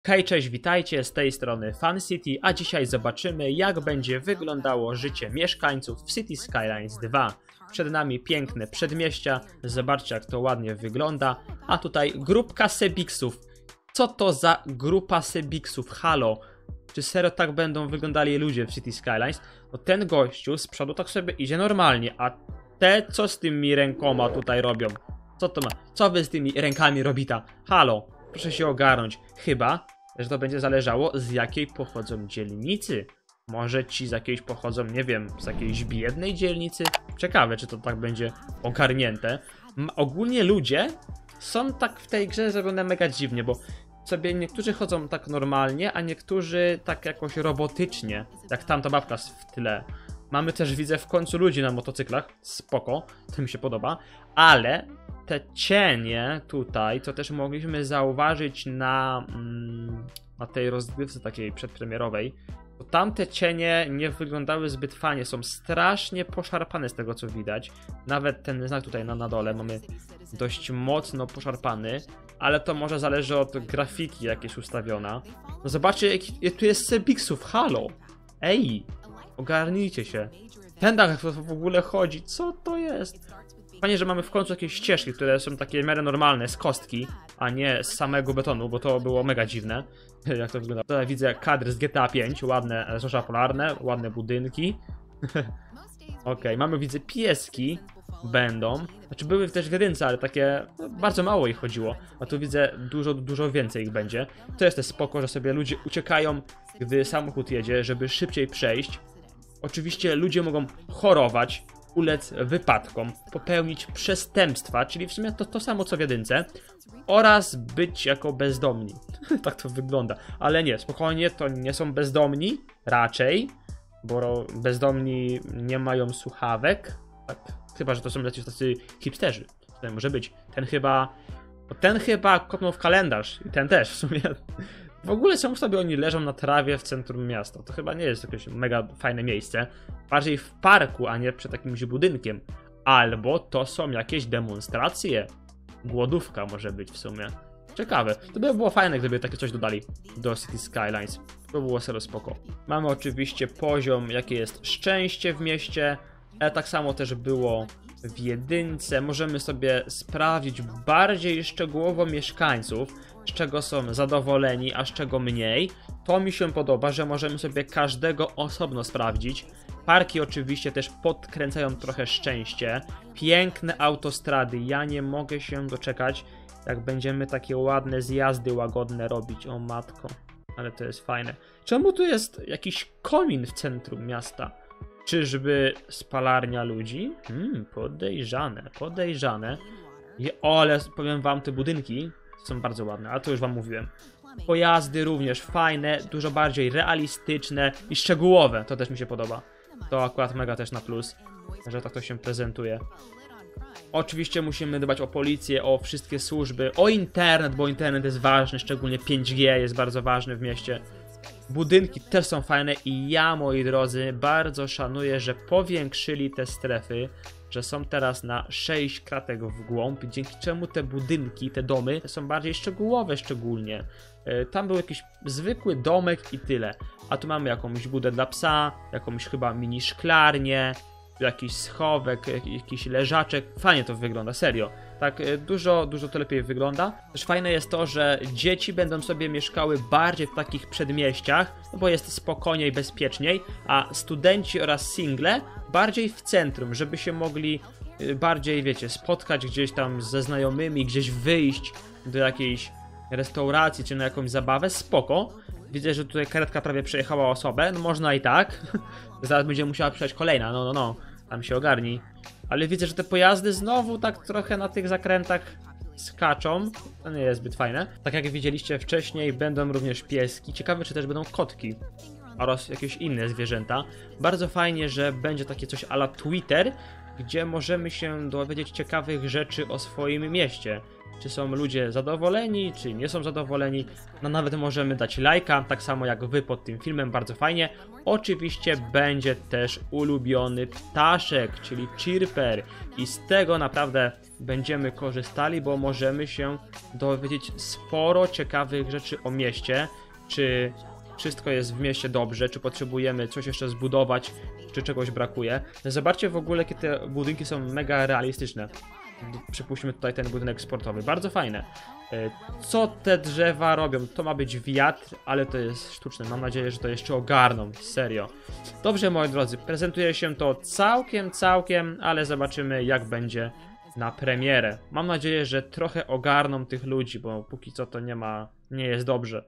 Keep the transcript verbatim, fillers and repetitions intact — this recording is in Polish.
Hej, cześć, witajcie, z tej strony FunCity, a dzisiaj zobaczymy, jak będzie wyglądało życie mieszkańców w City Skylines dwa. Przed nami piękne przedmieścia, zobaczcie, jak to ładnie wygląda, a tutaj grupka Sebiksów. Co to za grupa Sebiksów? Halo, czy serio tak będą wyglądali ludzie w City Skylines? No ten gościu z przodu tak sobie idzie normalnie, a te co z tymi rękoma tutaj robią? Co to ma? Co wy z tymi rękami robita? Halo, proszę się ogarnąć. Chyba, że to będzie zależało, z jakiej pochodzą dzielnicy. Może ci z jakiejś pochodzą, nie wiem, z jakiejś biednej dzielnicy? Ciekawe, czy to tak będzie ogarnięte. M ogólnie ludzie są tak w tej grze zrobione mega dziwnie, bo sobie niektórzy chodzą tak normalnie, a niektórzy tak jakoś robotycznie, jak tamta babka w tyle. Mamy też, widzę, w końcu ludzi na motocyklach, spoko, to mi się podoba, ale te cienie tutaj, co też mogliśmy zauważyć na, mm, na tej rozgrywce takiej przedpremierowej, to tamte cienie nie wyglądały zbyt fajnie, są strasznie poszarpane z tego co widać. Nawet ten znak tutaj na, na dole mamy dość mocno poszarpany, ale to może zależy od grafiki jakiejś ustawiona. No zobaczcie, jak tu jest Sebiksów, halo! Ej, ogarnijcie się. Ten dach w ogóle chodzi, co to jest? Fajnie, że mamy w końcu jakieś ścieżki, które są takie w miarę normalne, z kostki, a nie z samego betonu, bo to było mega dziwne. Jak to wygląda? Tutaj widzę kadry z G T A pięć, ładne zorza polarne, ładne budynki. Okej, okay, mamy, widzę, pieski będą. Znaczy były też w jedynce, ale takie, no, bardzo mało ich chodziło. A tu widzę, dużo, dużo więcej ich będzie. To jest też spoko, że sobie ludzie uciekają, gdy samochód jedzie, żeby szybciej przejść. Oczywiście ludzie mogą chorować, ulec wypadkom, popełnić przestępstwa, czyli w sumie to, to samo co w jedynce, oraz być jako bezdomni. Tak to wygląda. Ale nie, spokojnie, to nie są bezdomni, raczej, bo bezdomni nie mają słuchawek. Tak, chyba, że to są jacyś tacy hipsterzy. To może być. Ten chyba... Ten chyba kopnął w kalendarz i ten też w sumie. W ogóle są sobie oni leżą na trawie w centrum miasta. To chyba nie jest jakieś mega fajne miejsce. Bardziej w parku, a nie przed jakimś budynkiem. Albo to są jakieś demonstracje. Głodówka może być w sumie. Ciekawe. To by było fajne, gdyby takie coś dodali do City Skylines. To by było serio spoko. Mamy oczywiście poziom, jakie jest szczęście w mieście. Ale tak samo też było w jedynce. Możemy sobie sprawdzić bardziej szczegółowo mieszkańców, z czego są zadowoleni, a z czego mniej. To mi się podoba, że możemy sobie każdego osobno sprawdzić. Parki oczywiście też podkręcają trochę szczęście. Piękne autostrady, ja nie mogę się doczekać, jak będziemy takie ładne zjazdy łagodne robić. O matko, ale to jest fajne. Czemu tu jest jakiś komin w centrum miasta? Czyżby spalarnia ludzi? Hmm, podejrzane, podejrzane. O, ale powiem wam, te budynki są bardzo ładne, ale to już wam mówiłem. Pojazdy również fajne, dużo bardziej realistyczne i szczegółowe, to też mi się podoba. To akurat mega też na plus, że tak to się prezentuje. Oczywiście musimy dbać o policję, o wszystkie służby, o internet, bo internet jest ważny, szczególnie pięć G jest bardzo ważny w mieście. Budynki też są fajne i ja, moi drodzy, bardzo szanuję, że powiększyli te strefy, że są teraz na sześć kratek w głąb, dzięki czemu te budynki, te domy są bardziej szczegółowe szczególnie. Tam był jakiś zwykły domek i tyle, a tu mamy jakąś budę dla psa, jakąś chyba mini szklarnię, jakiś schowek, jakiś leżaczek. Fajnie to wygląda, serio. Tak dużo, dużo to lepiej wygląda. Też fajne jest to, że dzieci będą sobie mieszkały bardziej w takich przedmieściach, no bo jest spokojniej, bezpieczniej, a studenci oraz single bardziej w centrum, żeby się mogli bardziej, wiecie, spotkać gdzieś tam ze znajomymi, gdzieś wyjść do jakiejś restauracji czy na jakąś zabawę. Spoko. Widzę, że tutaj karetka prawie przejechała osobę, no można i tak. Zaraz będzie musiała przyjechać kolejna, no no no, tam się ogarnij. Ale widzę, że te pojazdy znowu tak trochę na tych zakrętach skaczą. To nie jest zbyt fajne. Tak jak widzieliście wcześniej, będą również pieski. Ciekawe, czy też będą kotki oraz jakieś inne zwierzęta. Bardzo fajnie, że będzie takie coś a la Twitter, gdzie możemy się dowiedzieć ciekawych rzeczy o swoim mieście. Czy są ludzie zadowoleni, czy nie są zadowoleni. No nawet możemy dać lajka, tak samo jak wy pod tym filmem, bardzo fajnie. Oczywiście będzie też ulubiony ptaszek, czyli chirper. I z tego naprawdę będziemy korzystali, bo możemy się dowiedzieć sporo ciekawych rzeczy o mieście. Czy wszystko jest w mieście dobrze, czy potrzebujemy coś jeszcze zbudować, czy czegoś brakuje. Zobaczcie w ogóle, jakie te budynki są mega realistyczne. Przypuśćmy tutaj ten budynek sportowy, bardzo fajne. Co te drzewa robią? To ma być wiatr, ale to jest sztuczne. Mam nadzieję, że to jeszcze ogarną, serio. Dobrze, moi drodzy, prezentuje się to całkiem, całkiem, ale zobaczymy, jak będzie na premierę. Mam nadzieję, że trochę ogarną tych ludzi, bo póki co to nie ma, nie jest dobrze.